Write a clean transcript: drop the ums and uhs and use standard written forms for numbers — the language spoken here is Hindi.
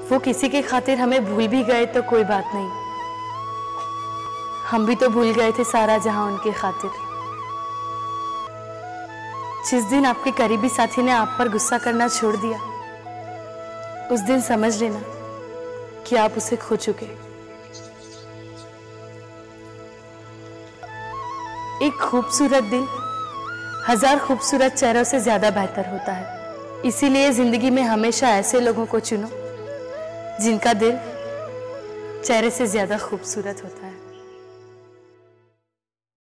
वो किसी के खातिर हमें भूल भी गए तो कोई बात नहीं, हम भी तो भूल गए थे सारा जहां उनके खातिर। जिस दिन आपके करीबी साथी ने आप पर गुस्सा करना छोड़ दिया, उस दिन समझ लेना कि आप उसे खो चुके। एक खूबसूरत दिल हजार खूबसूरत चेहरों से ज्यादा बेहतर होता है। इसीलिए जिंदगी में हमेशा ऐसे लोगों को चुनो जिनका दिल चेहरे से ज्यादा खूबसूरत होता है।